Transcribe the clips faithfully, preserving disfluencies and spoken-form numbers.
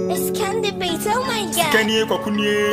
It's candy bait, oh my god. Kenny Kokunye.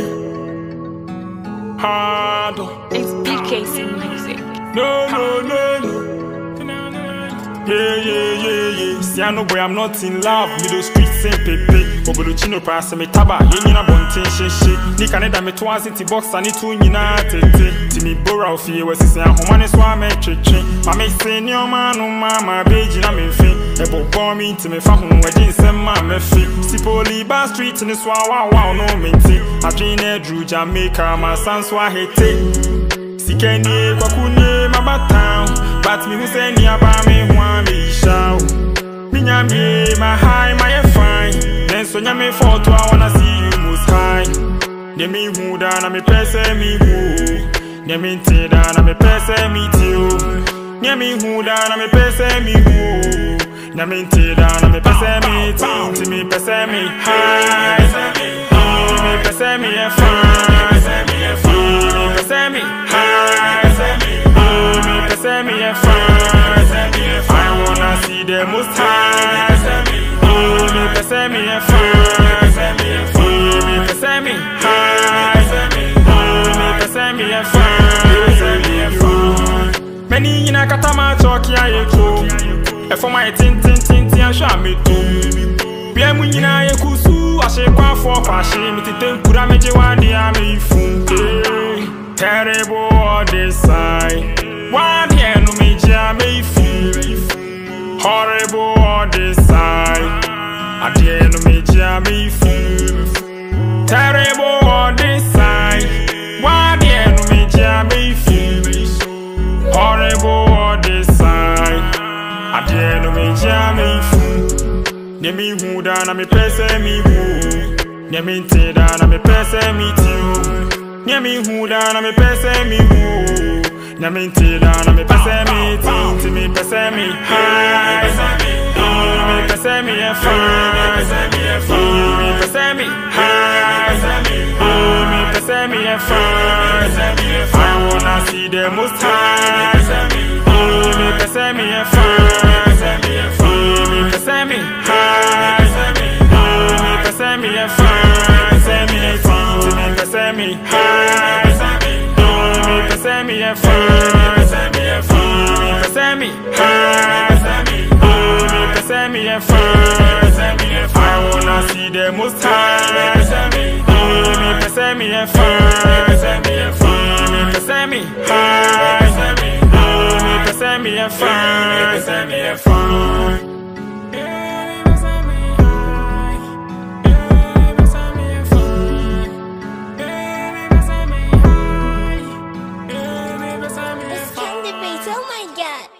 Hard. It's B K C music. No, no, no, no. Yeah, yeah, yeah, yeah. See, I know boy, I'm not in love. Middle street, same pepe. Oboluchino pass me taba. Yenina bontin shit. Ni Canada me twice into box. I need to yina tete. Timmy Bora of you was saying, Home is why I make chicken. I may say, no man, no mama, baby, I'm in fin. Ebo bomb me to me for home. I didn't send my mefi. Sipoli bar street in the swah, wow, wow, no minty. I dream a drew Jamaica, my son's why hate it. Sikeni kwakunye mabatown. But me who say ni abame huan me shout. Me nyame my high my fine. Then so nyame photo I wanna see you most high. Ne me hu da na me pese me hu. Ne me te da na me pese me tiu. Ne me hu da na me pese me hu. Ne me te da na me pese me tiu. Ti me pese me high. Me pese me fine. Pese me high. Pese me fine. I wanna see the most high. Me pese me fine. Me pese me high. Me pese me fine. Many in a katama talk ya yeko. E for my tin tin tin tin sha me too. Bia mu nyina yekusu ashe kwa for kwashe me tete kura meje wade a me fu. Terrible all this side. One here no me jam me feel. Horrible all this side. I dare no me jam me feel. Terrible all this side. One here no me jam me feel. Horrible all this side. I dare no me jam me feel. Ne me hu da na me pese me hu. Ne me te da na me pese me tiu. Ne me hu da na me pese me hu. Ne me te da na me pese me tiu. Ti me pese me high. Me pese me fine. Me pese me high. Me pese me fine. I wanna see the most high. Me pese me fine. Me pese me high. Me pese me fine. Me pese me high. Me pese me fine. Me pese me high. Me pese me fine. I wanna see the most high. Me pese me fine. Me pese me high. Me pese me fine. It's candy bait, oh my god.